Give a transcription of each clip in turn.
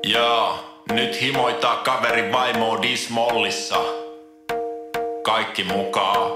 Joo, nyt himoittaa kaverin vaimoa dismollissa. Kaikki mukaan.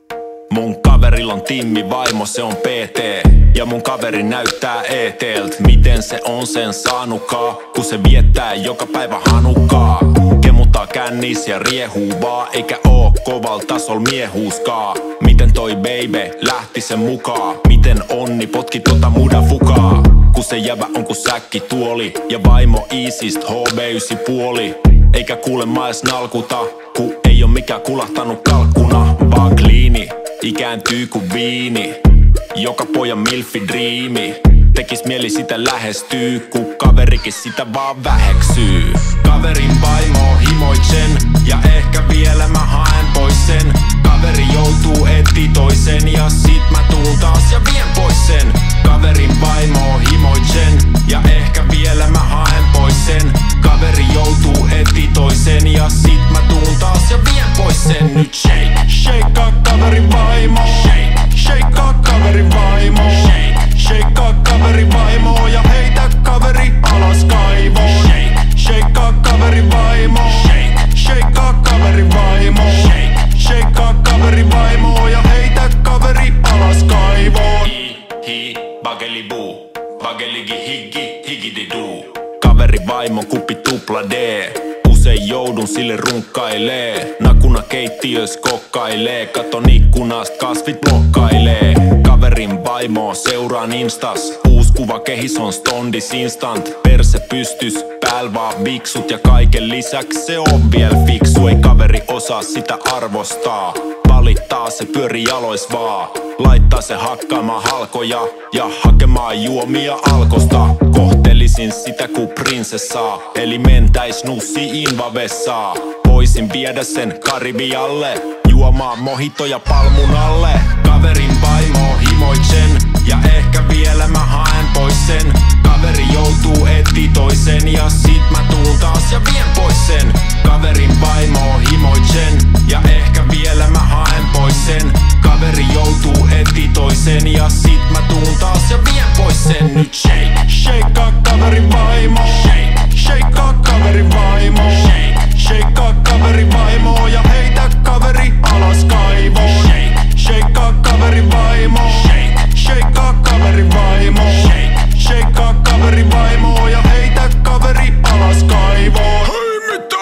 Mun kaverilla on Timmi vaimo, se on PT. Ja mun kaveri näyttää ET:lt. Miten se on sen saanutkaan, kun se viettää joka päivä Hanukaa. Kemuttaa kännis ja riehuu vaan, eikä oo koval tasol miehuuskaa. Miten toi baby lähti sen mukaan? Miten onni potki tota mudafukaa? Kun se jävä on ku säkki tuoli ja vaimo Iisist HB9 puoli. Eikä kuulemma ees nalkuta, ku ei oo mikään kulahtanut kalkkuna. Vaan kliini, ikääntyy ku viini. Joka pojan milfi driimi. Tekis mieli sitä lähestyy, ku kaverikin sitä vaan väheksyy. Kaverin vaimo himoitsen, ja ehkä vielä mä haen pois sen. Kaveri joutuu etsii toisen, ja sit mä tuun taas ja vien pois sen. Kaverin vaimo himoitsen, ja ehkä vielä mä haen pois sen. Kaveri joutuu etsii toisen, ja sit mä tuun taas ja vien pois sen. Nyt shake, shakeaa kaverin vaimo. Shake, shakeaa kaverin vaimo. Shake, shakeaa kaverin vaimo ja heitä kaveri alas kaivoon. Shake, shakeaa kaverin vaimo. Shake, shakeaa kaverin vaimo. Shake, shakeaa kaverin vaimo ja heitä kaveri alas kaivoon. Hi, bageli buu, bageligi higgi, higididuu. Kaveri vaimo kuppi tupla D. Usein joudun sille runkkailee. Nakuna keittiös kokkailee. Katon ikkunast kasvit mokkailee. Kaverin vaimo seuraan instas. Uus kuva kehis on stondis instant. Perse pystys, pääl vaan viksut. Ja kaiken lisäks se on vielä fiksu. Ei kaveri osaa sitä arvostaa. Valittaa se pyöri jalois vaan. Laittaa se hakkaamaan halkoja ja hakemaan juomia Alkosta. Kohtelisin sitä ku prinsessaa, eli mentäis nussi invavessaa. Voisin viedä sen Karibialle, juomaan mojitoja palmun alle. Kaverin vaimo himoitsen, ja ehkä vielä mä haen pois sen. Kaveri joutuu etsii toisen, ja sit mä tuun taas ja vien pois sen. Kaverin vaimo himoitsen, ja ehkä vielä mä haen pois sen. Kaveri joutuu etsii toisen, ja sit mä tuun taas ja vien pois sen. Nyt shake, shakeaa kaverin vaimo. Shake, shakeaa kaverin vaimo. Shake, shakeaa kaverin vaimo ja heitä kaveri alas kaivoon. Shake, shakeaa kaverin vaimo. Shake, shakeaa kaverin vaimo. Shake, shakeaa kaverin vaimo ja heitä kaveri alas kaivoon. Hei, mitä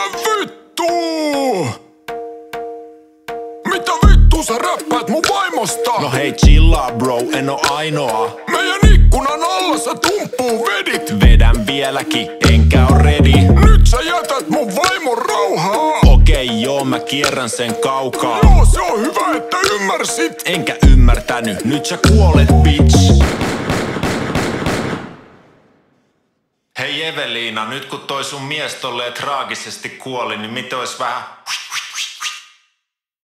vittuu? Mitä vittu sä räppäät mun vaimosta? No hei chillaa bro, en oo ainoa. Meidän ikkunan alla sä tumppuu vedit. Vedän vieläkin, enkä oo ready. Nyt sä jätät mun vaimon rauhaa. Okei joo, mä kierrän sen kaukaa. Joo, se on hyvä, että ymmärsit. Enkä ymmärtänyt, nyt sä kuolet bitch. Hei Eveliina, nyt kun toi sun mies tolleen traagisesti kuoli, niin miten ois vähän